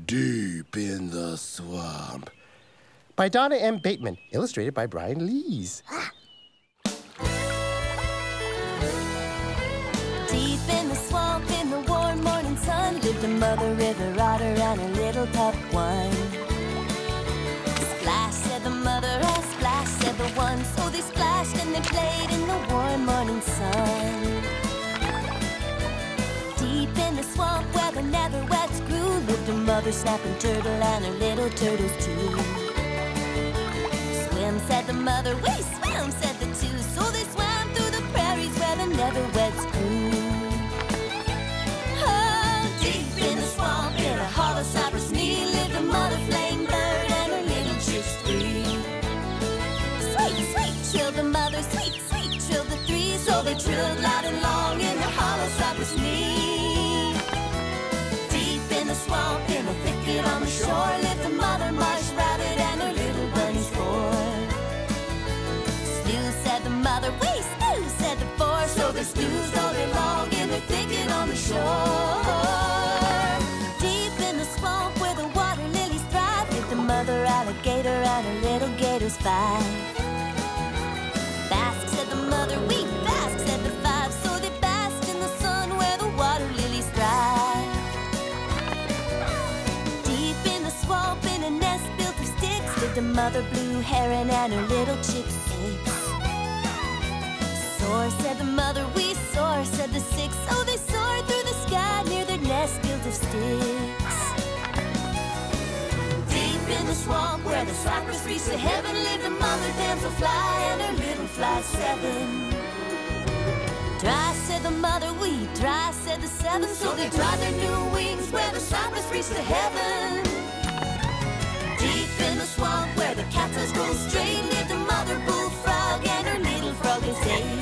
Deep in the Swamp by Donna M. Bateman, illustrated by Brian Lees. Deep in the swamp, in the warm morning sun, lived a mother river otter and a little pup one. Splash, said the mother, and splash, said the one. So they splashed and they played in the warm morning sun. Deep in the swamp where the netherweds grew, lived a mother snapping turtle and her little turtles too. Swim, said the mother, we swim, said the two. So they swam through the prairies where the netherweds grew. Oh, deep in the swamp, in a hollow cypress knee, lived a mother flame bird and her little chicks three. Sweet, sweet, trilled the mother, sweet, sweet, trilled the three. So they trilled loud and long in the hollow cypress knee. Deep in the swamp, in a thicket on the shore, lived a mother marsh rabbit and her little bunnies four. Snoo, said the mother, we snoo, said the four. So they snoozed all day long in the thicket on the shore. Deep in the swamp where the water lilies thrive, lived a mother alligator and her little gators five. Bask, said the mother, we bask, said the five. So they basked in the sun where the water lilies thrive. Deep in the swamp, in a nest built of sticks, lived a mother blue heron and her little chicks six. Soar, said the mother, we soar, said the six. So they soared through the sky near their nest built of sticks. Deep in the swamp where the cypress reached to heaven, lived a mother damselfly and her little fly seven. Dry, said the mother, we dry, said the seven. So they dried their new wings where the cypress reached to heaven. Deep in the swamp where the cactus grow straight, lived a mother bullfrog and her little frog is eight.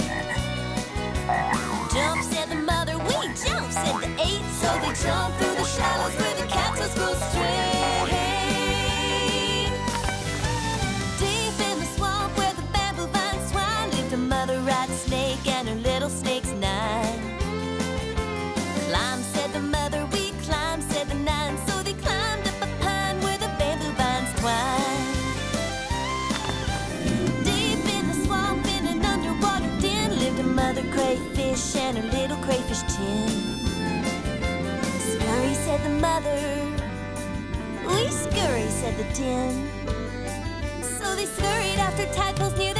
Jump, said the mother, we jump, said the eight. So they jumped through the shallows where the cactus grow straight. Deep in the swamp where the bamboo vines twine, lived a mother rat snake and her little snakes nine. Climb, said the mother, we climb, said the nine. So they climbed up a pine where the bamboo vines twine. Deep in the swamp, in an underwater den, lived a mother crayfish and her little crayfish tin. Scurry, said the mother, we scurry, said the tin. So they scurried after tadpoles near